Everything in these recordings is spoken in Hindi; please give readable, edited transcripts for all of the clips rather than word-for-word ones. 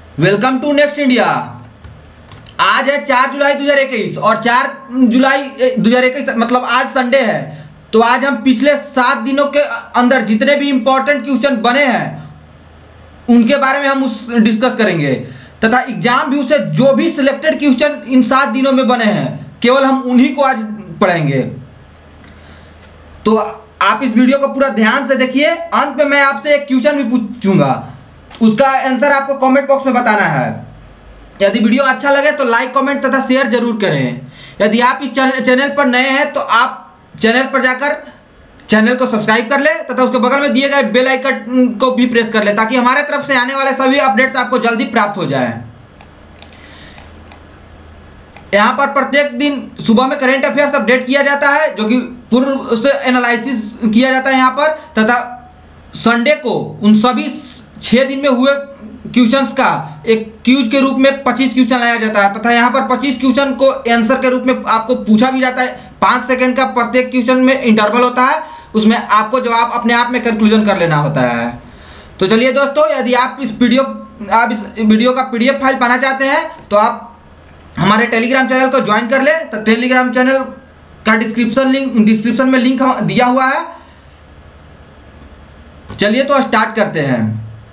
Welcome to next India. आज है 4 जुलाई 2021 और 4 जुलाई 2021 मतलब आज संडे है। तो आज हम पिछले 7 दिनों के अंदर जितने भी इंपॉर्टेंट क्वेश्चन बने हैं उनके बारे में हम डिस्कस करेंगे तथा एग्जाम व्यू से जो भी सिलेक्टेड क्वेश्चन इन 7 दिनों में बने हैं केवल हम उन्हीं को आज पढ़ेंगे। तो आप इस वीडियो को पूरा ध्यान से देखिए। अंत में मैं आपसे एक क्वेश्चन भी पूछूंगा, उसका आंसर आपको कमेंट बॉक्स में बताना है। यदि वीडियो अच्छा लगे तो लाइक कमेंट तथा शेयर जरूर करें। यदि आप इस चैनल पर नए हैं तो आप चैनल पर जाकर चैनल को सब्सक्राइब कर ले तथा उसके बगल में दिए गए बेल आइकन को भी प्रेस कर ले ताकि हमारे तरफ से आने वाले सभी अपडेट्स आपको जल्दी प्राप्त हो जाए। यहाँ पर प्रत्येक दिन सुबह में करंट अफेयर्स अपडेट किया जाता है जो कि पूर्व से एनालिसिस किया जाता है यहाँ पर, तथा संडे को उन सभी 6 दिन में हुए क्वेश्चंस का एक क्यूज के रूप में 25 क्वेश्चन लाया जाता है तथा यहाँ पर 25 क्वेश्चन को आंसर के रूप में आपको पूछा भी जाता है। 5 सेकंड का प्रत्येक क्वेश्चन में इंटरवल होता है, उसमें आपको जवाब अपने आप में कंक्लूजन कर लेना होता है। तो चलिए दोस्तों, यदि आप इस वीडियो का PDF फाइल पाना चाहते हैं तो आप हमारे टेलीग्राम चैनल को ज्वाइन कर ले। तो टेलीग्राम चैनल का डिस्क्रिप्शन में लिंक दिया हुआ है। चलिए तो स्टार्ट करते हैं।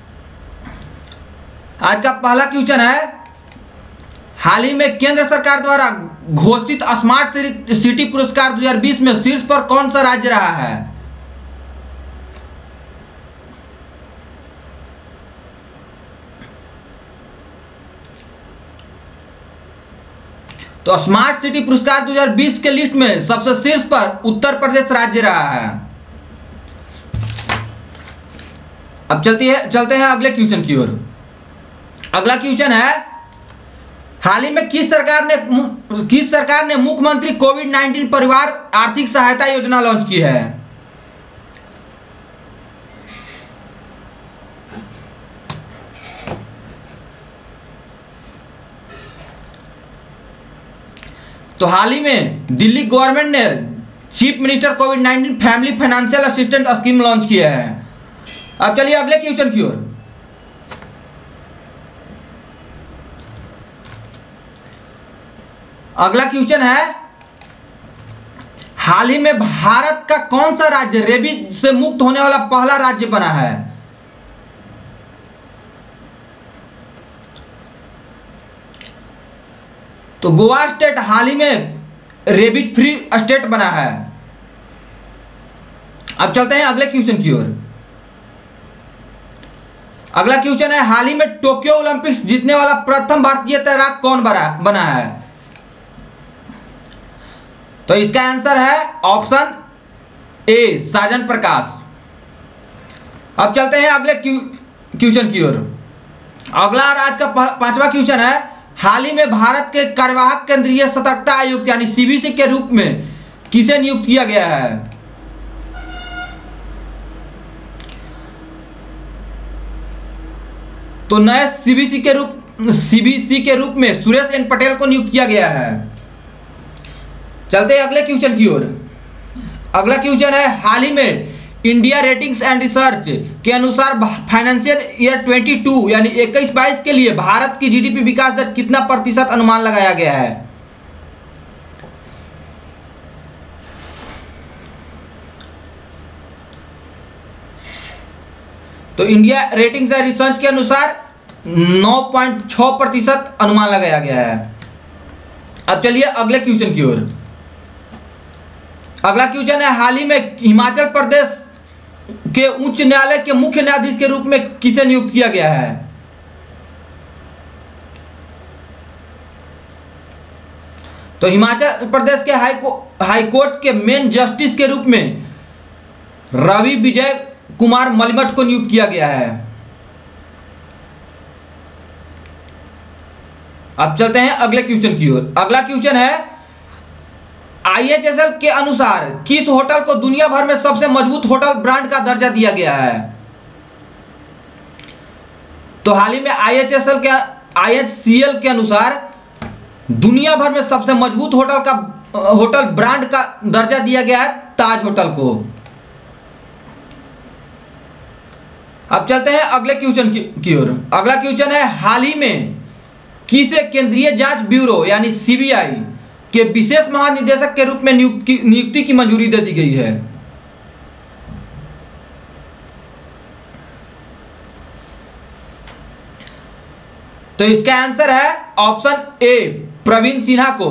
आज का पहला क्वेश्चन है, हाल ही में केंद्र सरकार द्वारा घोषित स्मार्ट सिटी पुरस्कार 2020 में शीर्ष पर कौन सा राज्य रहा है? तो स्मार्ट सिटी पुरस्कार 2020 के लिस्ट में सबसे शीर्ष पर उत्तर प्रदेश राज्य रहा है। अब चलते हैं अगले क्वेश्चन की ओर। अगला क्वेश्चन है, हाल ही में किस सरकार ने मुख्यमंत्री कोविड-19 परिवार आर्थिक सहायता योजना लॉन्च की है? तो हाल ही में दिल्ली गवर्नमेंट ने चीफ मिनिस्टर कोविड-19 family financial assistance scheme launch किया है। अब चलिए अगले क्वेश्चन की ओर। अगला क्वेश्चन है, हाल ही में भारत का कौन सा राज्य रेबीज से मुक्त होने वाला पहला राज्य बना है? तो गोवा स्टेट हाल ही में रेबीज फ्री स्टेट बना है। अब चलते हैं अगले क्वेश्चन की ओर। अगला क्वेश्चन है, हाल ही में टोक्यो ओलंपिक्स जीतने वाला प्रथम भारतीय तैराक कौन बना है? तो इसका आंसर है ऑप्शन ए, साजन प्रकाश। अब चलते हैं अगले क्वेश्चन की ओर। अगला और आज का 5वां क्वेश्चन है, हाल ही में भारत के कार्यवाहक केंद्रीय सतर्कता आयुक्त यानी CBC के रूप में किसे नियुक्त किया गया है? तो नए CBC के रूप में सुरेश N पटेल को नियुक्त किया गया है। चलते हैं अगले क्वेश्चन की ओर। अगला क्वेश्चन है, हाल ही में इंडिया रेटिंग्स एंड रिसर्च के अनुसार फाइनेंशियल ईयर 22 यानी 21-22 के लिए भारत की GDP विकास दर कितना प्रतिशत अनुमान लगाया गया है? तो इंडिया रेटिंग्स एंड रिसर्च के अनुसार 9.6% अनुमान लगाया गया है। अब चलिए अगले क्वेश्चन की ओर। अगला क्वेश्चन है, हाल ही में हिमाचल प्रदेश के उच्च न्यायालय के मुख्य न्यायाधीश के रूप में किसे नियुक्त किया गया है? तो हिमाचल प्रदेश के हाईकोर्ट के मेन जस्टिस के रूप में रवि विजय कुमार मलिमठ को नियुक्त किया गया है। अब चलते हैं अगले क्वेश्चन की ओर। अगला क्वेश्चन है, IHSL के अनुसार किस होटल को दुनिया भर में सबसे मजबूत होटल ब्रांड का दर्जा दिया गया है? तो हाल ही में IHCL के अनुसार दुनिया भर में सबसे मजबूत होटल ब्रांड का दर्जा दिया गया है ताज होटल को। अब चलते हैं अगले क्वेश्चन की ओर। अगला क्वेश्चन है, हाल ही में किसे केंद्रीय जांच ब्यूरो यानी सीबीआई के विशेष महानिदेशक के रूप में नियुक्ति की मंजूरी दे दी गई है? तो इसका आंसर है ऑप्शन ए, प्रवीण सिन्हा को।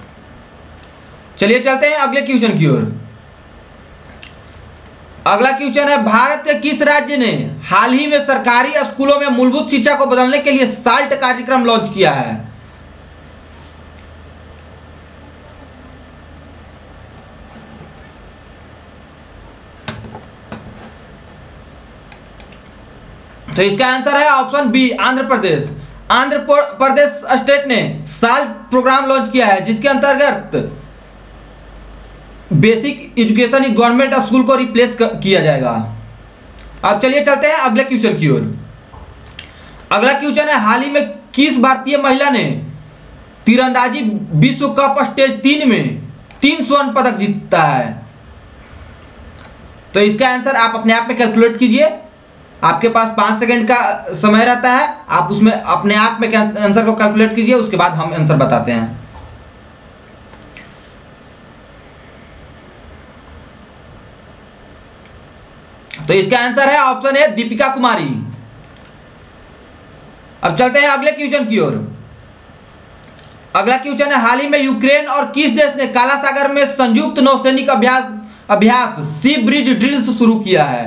चलिए चलते हैं अगले क्वेश्चन की ओर। अगला क्वेश्चन है, भारत के किस राज्य ने हाल ही में सरकारी स्कूलों में मूलभूत शिक्षा को बदलने के लिए साल्ट कार्यक्रम लॉन्च किया है? तो इसका आंसर है option B, Andhra Pradesh. Andhra Pradesh state ने साल्ट प्रोग्राम लॉन्च किया है, जिसके अंतर्गत बेसिक एजुकेशन गवर्नमेंट स्कूल को रिप्लेस किया जाएगा। अब चलिए चलते हैं अगले क्वेश्चन की ओर। अगला क्वेश्चन है, हाल ही में किस भारतीय महिला ने तीरंदाजी विश्व कप स्टेज 3 में 3 स्वर्ण पदक जीता है? तो इसका आंसर आप अपने आप में कैलकुलेट कीजिए। आपके पास 5 सेकंड का समय रहता है, आप उसमें अपने आप में आंसर को कैलकुलेट कीजिए, उसके बाद हम आंसर बताते हैं। तो इसका आंसर है ऑप्शन ए, दीपिका कुमारी। अब चलते हैं अगले क्वेश्चन की ओर। अगला क्वेश्चन है, हाल ही में यूक्रेन और किस देश ने काला सागर में संयुक्त नौसैनिक अभ्यास सी ब्रिज ड्रिल्स शुरू किया है?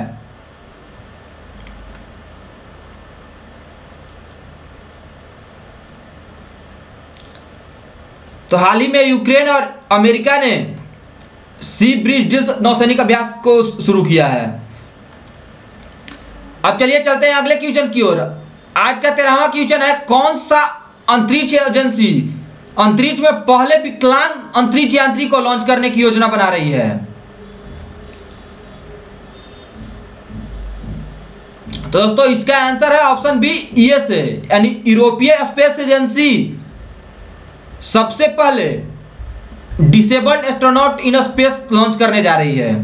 तो हाल ही में यूक्रेन और अमेरिका ने सी ब्रिज ड्रिल्स नौसैनिक अभ्यास को शुरू किया है। अब चलिए चलते हैं अगले क्वेश्चन की ओर। आज का 13वां क्वेश्चन है, कौन सा अंतरिक्ष एजेंसी अंतरिक्ष में पहले विकलांग अंतरिक्ष यात्री को लॉन्च करने की योजना बना रही है? तो दोस्तों इसका आंसर है ऑप्शन बी, ईएसए यानी यूरोपीय स्पेस एजेंसी सबसे पहले disabled astronaut in space launch करने जा रही है।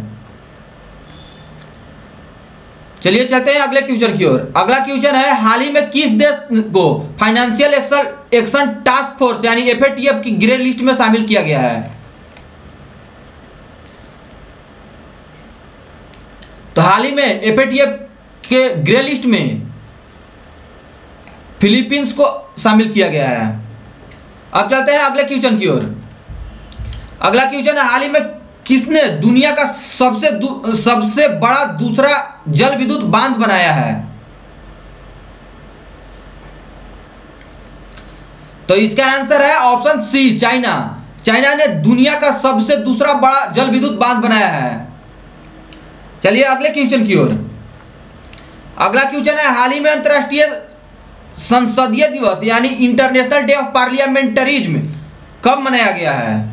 चलिए चलते हैं अगले क्वेश्चन की ओर। अगला क्वेश्चन है, हाल ही में किस देश को फाइनेंशियल एक्शन टास्क फोर्स यानी एफएटीएफ की ग्रे लिस्ट में शामिल किया गया है? तो हाल ही में एफएटीएफ के ग्रे लिस्ट में फिलीपींस को शामिल किया गया है। अब चलते हैं अगले क्वेश्चन की ओर। अगला क्वेश्चन है, हाल ही में किसने दुनिया का सबसे बड़ा दूसरा जल विद्युत बांध बनाया है? तो इसका आंसर है ऑप्शन सी, चाइना। चाइना ने दुनिया का सबसे दूसरा बड़ा जल विद्युत बांध बनाया है। चलिए अगले क्वेश्चन की ओर। अगला क्वेश्चन है, हाल ही में अंतर्राष्ट्रीय संसदीय दिवस यानी इंटरनेशनल डे ऑफ पार्लियामेंटरिज्म कब मनाया गया है?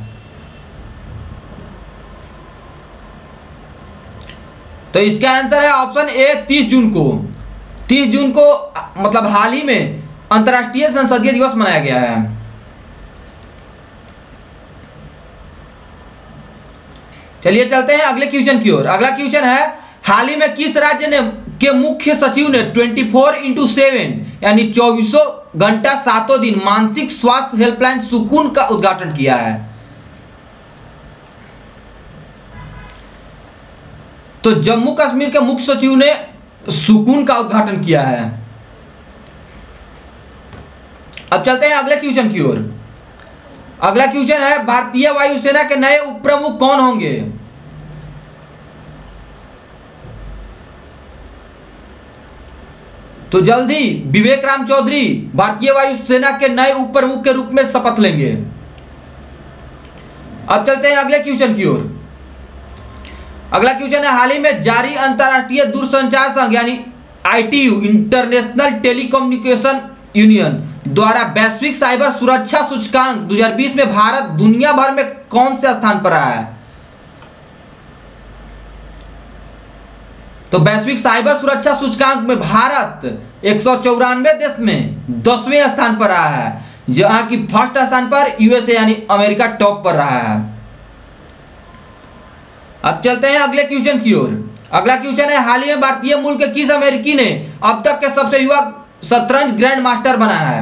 तो इसका आंसर है ऑप्शन ए, 30 जून को। 30 जून को मतलब हाल ही में अंतर्राष्ट्रीय संसदीय दिवस मनाया गया है। चलिए चलते हैं अगले क्वेश्चन की ओर। अगला क्वेश्चन है, हाल ही में किस राज्य ने के मुख्य सचिव ने 24x7 यानी 24 घंटा 7 दिन मानसिक स्वास्थ्य हेल्पलाइन सुकून का उद्घाटन किया है? तो जम्मू कश्मीर के मुख्य सचिव ने सुकून का उद्घाटन किया है। अब चलते हैं अगले क्वेश्चन की ओर। अगला क्वेश्चन है, भारतीय वायुसेना के नए उप प्रमुख कौन होंगे? तो जल्दी विवेक राम चौधरी भारतीय वायुसेना के नए उप प्रमुख के रूप में शपथ लेंगे। अब चलते हैं अगले क्वेश्चन की ओर। अगला क्वेश्चन है, हाल ही में जारी अंतरराष्ट्रीय दूरसंचार संघ यानी आईटीयू इंटरनेशनल टेलीकम्युनिकेशन यूनियन द्वारा वैश्विक साइबर सुरक्षा सूचकांक 2020 में भारत दुनिया भर में कौन से स्थान पर रहा है? तो वैश्विक साइबर सुरक्षा सूचकांक में भारत 194 देश में 10वें स्थान पर रहा है, जहां की फर्स्ट स्थान पर यूएसए यानी अमेरिका टॉप पर रहा है। अब चलते हैं अगले क्वेश्चन की ओर। अगला क्वेश्चन है, हाल ही में भारतीय मूल के किस अमेरिकी ने अब तक के सबसे युवा शतरंज ग्रैंड मास्टर बना है?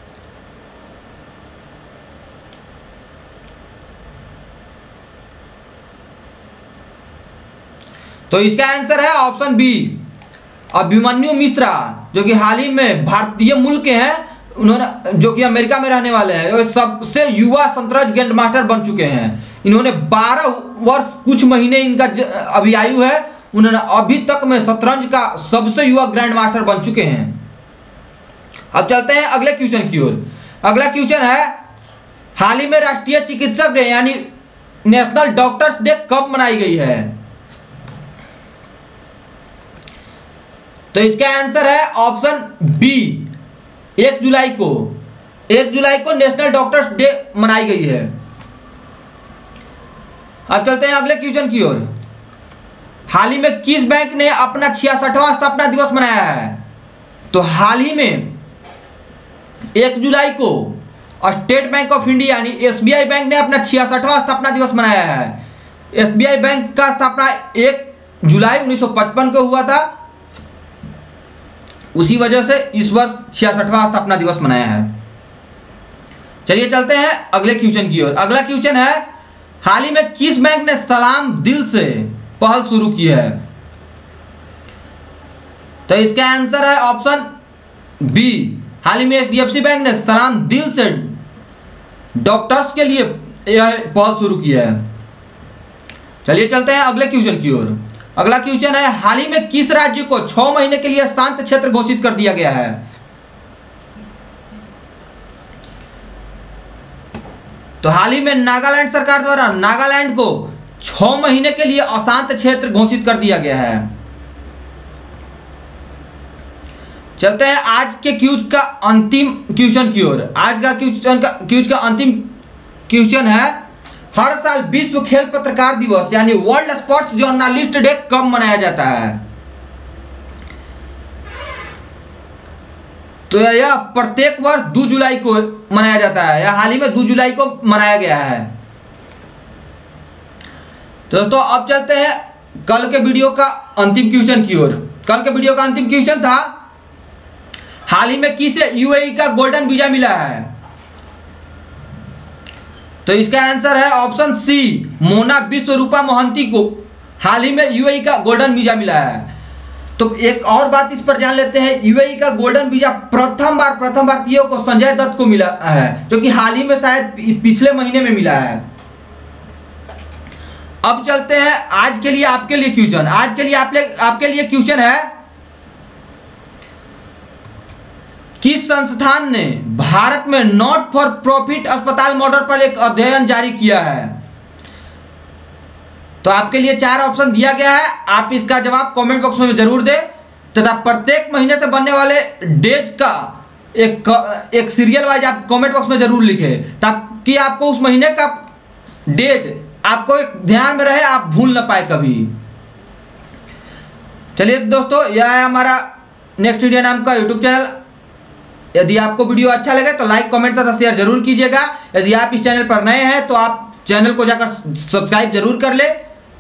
तो इसका आंसर है ऑप्शन बी, अभिमन्यु मिश्रा, जो कि हाल ही में भारतीय मूल के हैं, उन्होंने जो कि अमेरिका में रहने वाले हैं, वो सबसे युवा शतरंज ग्रैंड मास्टर बन चुके हैं। इन्होंने 12 वर्ष कुछ महीने इनका अभी आयु है, उन्होंने अभी तक में शतरंज का सबसे युवा ग्रैंड मास्टर बन चुके हैं। अब चलते हैं अगले क्वेश्चन की ओर। अगला क्वेश्चन है, हाल ही में राष्ट्रीय चिकित्सक डे यानी नेशनल डॉक्टर्स डे कब मनाई गई है? तो इसका आंसर है ऑप्शन बी, 1 जुलाई को। 1 जुलाई को नेशनल डॉक्टर्स डे मनाई गई है। अब चलते हैं अगले क्वेश्चन की ओर। हाल ही में किस बैंक ने अपना 66वां स्थापना दिवस मनाया है? तो हाल ही में 1 जुलाई को स्टेट बैंक ऑफ इंडिया यानी एसबीआई बैंक ने अपना 66वां स्थापना दिवस मनाया है। एसबीआई बैंक का स्थापना 1 जुलाई 1955 को हुआ था, उसी वजह से इस वर्ष 66वां स्थापना दिवस मनाया है। चलिए चलते हैं अगले क्वेश्चन की ओर। अगला क्वेश्चन है, हाल ही में किस बैंक ने सलाम दिल से पहल शुरू की है? तो इसका आंसर है ऑप्शन बी, हाल ही में एचडीएफसी बैंक ने सलाम दिल से डॉक्टर्स के लिए यह पहल शुरू की है। चलिए चलते हैं अगले क्वेश्चन की ओर। अगला क्वेश्चन है, हाल ही में किस राज्य को 6 महीने के लिए शांत क्षेत्र घोषित कर दिया गया है? तो हाल ही में नागालैंड सरकार द्वारा नागालैंड को 6 महीने के लिए अशांत क्षेत्र घोषित कर दिया गया है। चलते हैं आज के क्यूज का अंतिम क्वेश्चन की ओर। आज का क्यूज का अंतिम क्वेश्चन है, हर साल विश्व खेल पत्रकार दिवस यानी वर्ल्ड स्पोर्ट्स जर्नलिस्ट डे कब मनाया जाता है? तो यह प्रत्येक वर्ष 2 जुलाई को मनाया जाता है। यह हाल ही में 2 जुलाई को मनाया गया है। तो दोस्तों अब चलते हैं कल के वीडियो का अंतिम क्वेश्चन की ओर। कल के वीडियो का अंतिम क्वेश्चन था, हाल ही में किसे यूएई का गोल्डन वीजा मिला है? तो इसका आंसर है ऑप्शन सी, मोना विश्वरूपा मोहंती को हाल ही में यूएई का गोल्डन वीजा मिला है। तो एक और बात इस पर जान लेते हैं, यूएई का गोल्डन वीजा प्रथम भारतीयों को संजय दत्त को मिला है, जो कि हाल ही में शायद पिछले महीने में मिला है। अब चलते हैं आज के लिए आपके लिए क्वेश्चन। आज के लिए आपके लिए क्वेश्चन है, किस संस्थान ने भारत में नॉट फॉर प्रॉफिट अस्पताल मॉडल पर एक अध्ययन जारी किया है? तो आपके लिए 4 ऑप्शन दिया गया है, आप इसका जवाब कमेंट बॉक्स में जरूर दें तथा प्रत्येक महीने से बनने वाले डेज का एक सीरियल वाइज आप कमेंट बॉक्स में जरूर लिखें, ताकि आपको उस महीने का डेज आपको एक ध्यान में रहे, आप भूल ना पाए कभी। चलिए दोस्तों, यह है हमारा नेक्स्ट इंडिया नाम का यूट्यूब चैनल। यदि आपको वीडियो अच्छा लगे तो लाइक कमेंट तथा शेयर जरूर कीजिएगा। यदि आप इस चैनल पर नए हैं तो आप चैनल को जाकर सब्सक्राइब जरूर कर ले।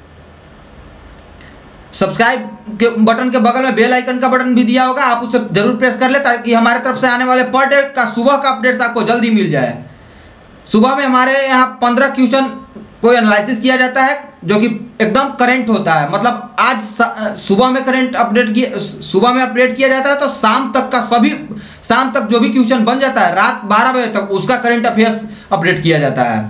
सब्सक्राइब के बटन के बगल में बेल आइकन का बटन भी दिया होगा, आप उसे जरूर प्रेस कर ले, ताकि हमारे तरफ से आने वाले पर डे का सुबह का अपडेट्स आपको जल्दी मिल जाए। सुबह में हमारे यहाँ 15 क्वेश्चन को एनालिसिस किया जाता है, जो कि एकदम करंट होता है। मतलब आज सुबह में सुबह में अपडेट किया जाता है, तो शाम तक जो भी क्वेश्चन बन जाता है, रात 12 बजे तक उसका करंट अफेयर्स अपडेट किया जाता है।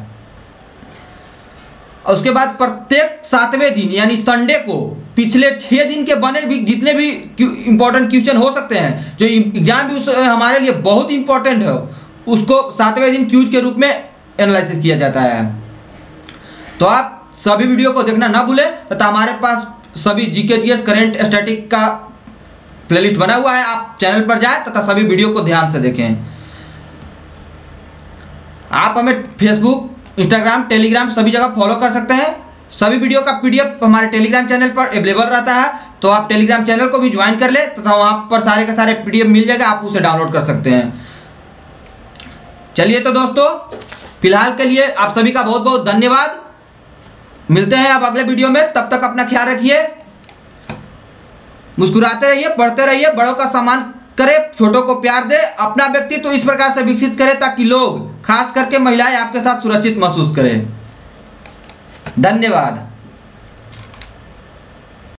और उसके बाद प्रत्येक 7वें दिन यानी संडे को पिछले 6 दिन के बने भी जितने भी इंपॉर्टेंट क्वेश्चन हो सकते हैं, जो एग्जाम भी हमारे लिए बहुत इंपॉर्टेंट है, उसको 7वें दिन क्यूज के रूप में एनालिसिस किया जाता है। तो आप सभी वीडियो को देखना ना भूलें तथा हमारे पास सभी जीके जीएस करंट स्टैटिक का प्लेलिस्ट बना हुआ है, आप चैनल पर जाएं तथा सभी वीडियो को ध्यान से देखें। आप हमें फेसबुक, इंस्टाग्राम, टेलीग्राम सभी जगह फॉलो कर सकते हैं। सभी वीडियो का पीडीएफ हमारे टेलीग्राम चैनल पर अवेलेबल रहता है, तो आप टेलीग्राम चैनल को भी ज्वाइन कर ले तथा वहां पर सारे के सारे पीडीएफ मिल जाएगा, आप उसे डाउनलोड कर सकते हैं। चलिए तो दोस्तों, फिलहाल के लिए आप सभी का बहुत बहुत धन्यवाद। मिलते हैं अब अगले वीडियो में, तब तक अपना ख्याल रखिए। मुस्कुराते रहिए, पढ़ते रहिए, बड़ों का सम्मान करे, छोटों को प्यार दे, अपना व्यक्तित्व तो इस प्रकार से विकसित करे ताकि लोग, खास करके महिलाएं, आपके साथ सुरक्षित महसूस करें। धन्यवाद।